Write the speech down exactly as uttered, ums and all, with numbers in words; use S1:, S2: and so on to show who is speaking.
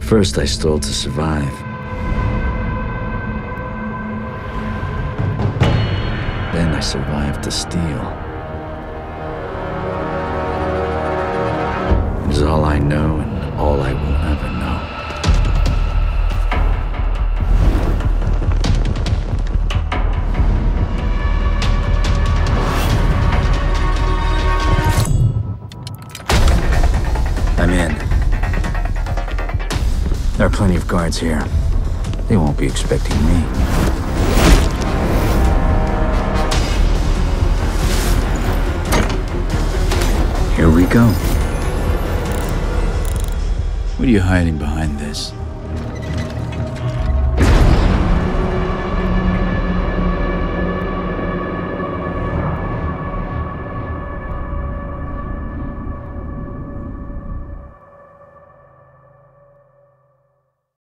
S1: First, I stole to survive. Then I survived to steal. It is all I know and all I will ever know. I'm in. There are plenty of guards here. They won't be expecting me. Here we go. What are you hiding behind this?